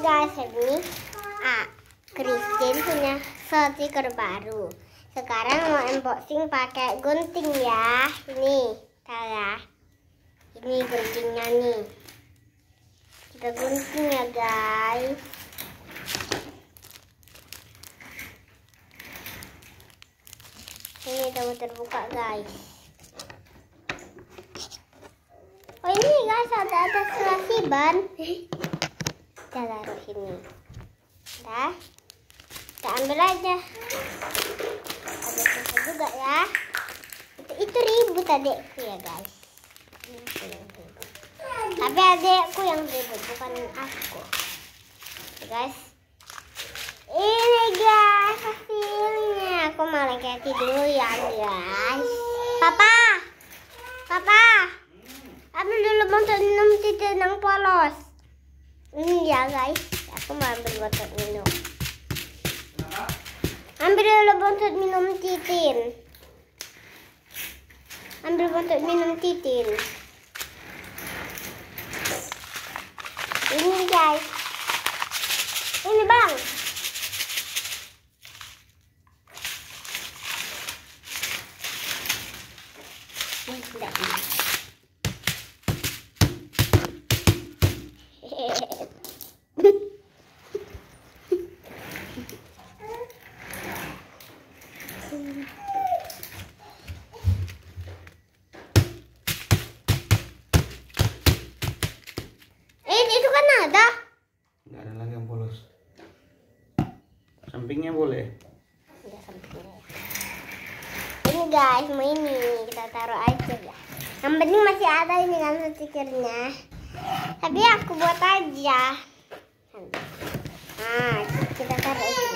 guys, ini Christine punya stiker baru. Sekarang mau unboxing pakai gunting ya. Ini, ya. Ini guntingnya nih. Kita gunting ya guys. Ini udah terbuka guys. Oh ini guys, ada selasi ban. Kita taruh sini. Dah, kita ambil aja. Ada susah juga ya. Itu ribut adekku ya guys. Tapi adekku yang ribut, bukan aku. Guys, ini guys hasilnya. Aku mau lengketi dulu ya guys. Papa, ambil dulu botol minum titik yang polos. Ini ya guys, aku mau ambil botol minum. Ambil dulu botol minum titin. Ambil botol minum titin. Ini guys. Ini bang. Tidak. Itu kan ada. Nggak ada lagi yang polos. Sampingnya boleh. Ya, sampingnya. Ini guys, mau ini kita taruh aja ya. Yang penting masih ada ini kan stikernya. Tapi aku buat aja. Nah, kita taruh ini.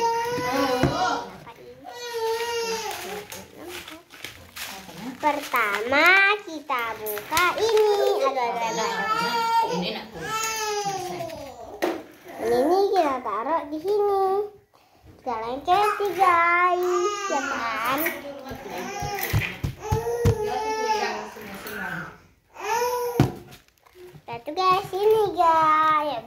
Pertama kita buka ini. Ini kita taruh di sini. Kita lengketi guys, ya kan? Satu guys, ini guys.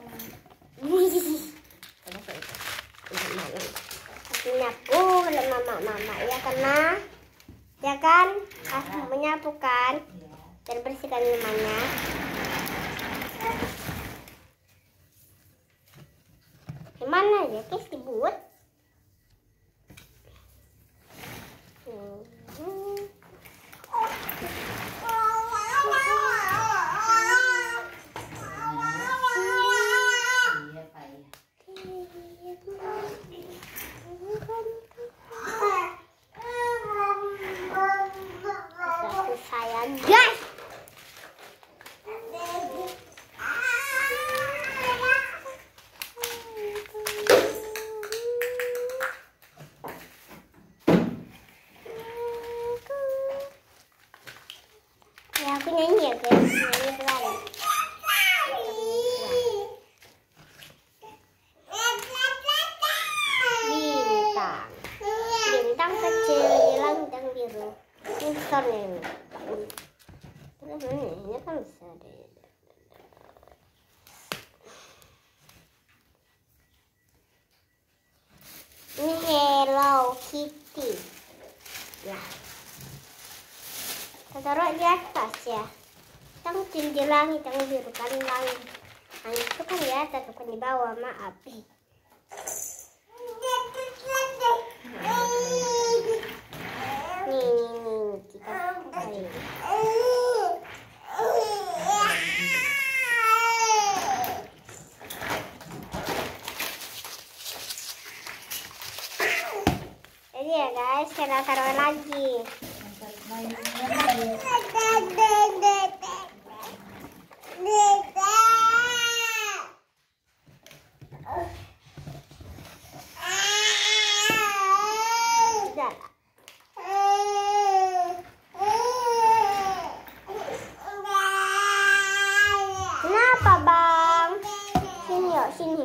Menyapu mama ya karena ya kan aku menyapu kan dan bersihkan rumahnya. Gimana ya guys dibuat? Sayang guys. Ya aku nyanyi ya guys, nyanyi pelan. Bintang kecil di langit biru. Ini besarnya ini. Ini kan besar deh. Ini Hello Kitty. Ya. Kita taruh di atas ya. Yang kecil di langit yang biru kan langit. Langit itu kan di atas bukan di bawah, maaf. Nih kita pakai. Jadi ya guys, kita taruh lagi. Kenapa bang? Sini yuk, sini.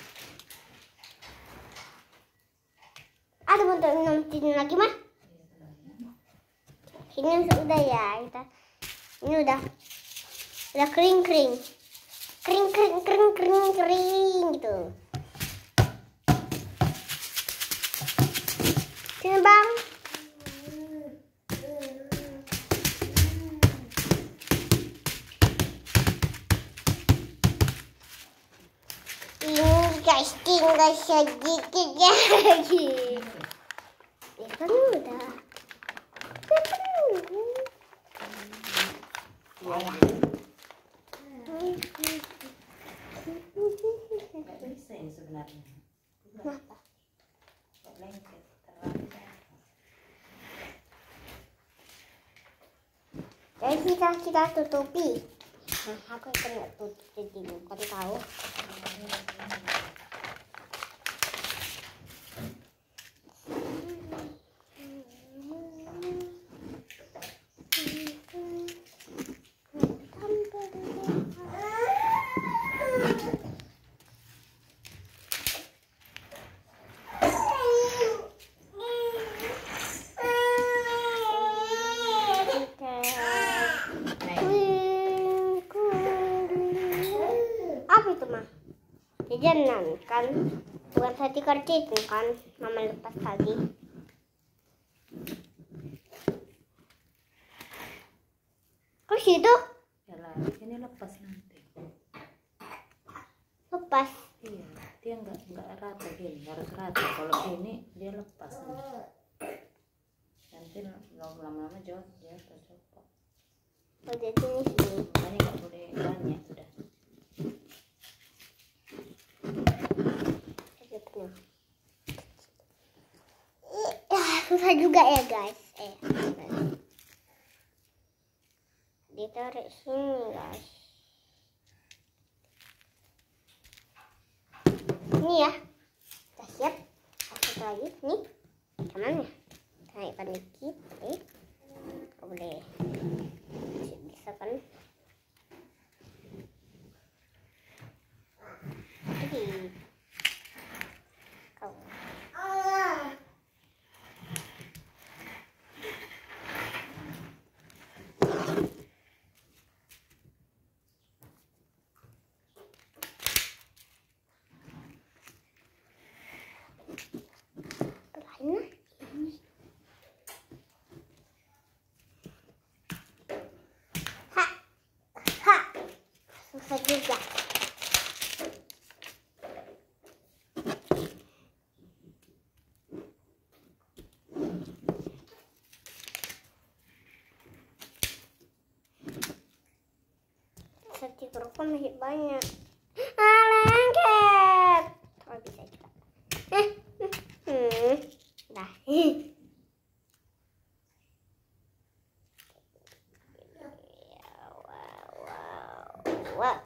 Ada bentuk minum tin lagi mah? Ini sudah ya kita. Ini udah kering gitu. guys, tinggal sedikit lagi. Ya kan udah. Nggak bisa ini sebenarnya. Kenapa? Kok lengket terlalu. Jadi kita tutupi. Nah, aku kena tutup jadi bukan tahu. Apa itu mah? Jajanan kan, bukan sate kercit kan, mama lepas tadi. Kok situ? Ya lah, ini lepas nanti. Lepas. Iya, dia nggak rata gini, harus rata. Kalau ini dia lepas nanti lama-lama jauh dia tercopot. Oh, jadi sini. Makanya nggak boleh banyak sudah. Susah juga ya guys. Ditarik sini guys. Ini ya. Udah siap. Satu lagi nih. Kemana? Naikkan dikit. Boleh. Bisa kan? Jadi kau. Susah juga. Sate kerupuk masih banyak. Lengket. Oh, bisa juga. Dah. Wow.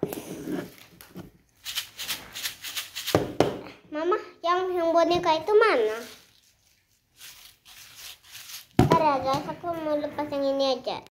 Mama, yang boneka itu mana? Ntar ya guys, aku mau lepas yang ini aja.